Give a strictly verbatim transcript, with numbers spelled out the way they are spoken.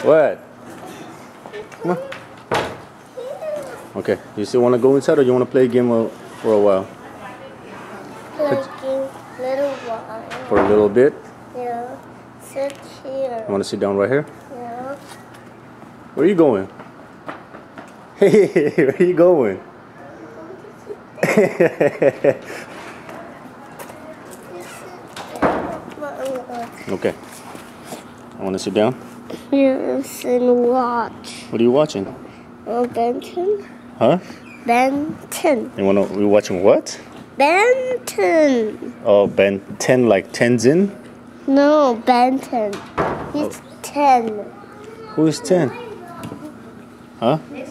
What? Come on. Okay, you still want to go inside or you want to play a game for a while? Play a game little while. For a little bit? Yeah. Sit here. You want to sit down right here? Yeah. Where are you going? Hey, where are you going? Okay. I want to sit down. Yes, and watch. What are you watching? Uh, Ben ten. Huh? Ben ten. You wanna? We watching what? Ben ten. Oh, Ben ten, like Tenzin? No, Ben ten. He's Oh. ten. Who is ten? Huh?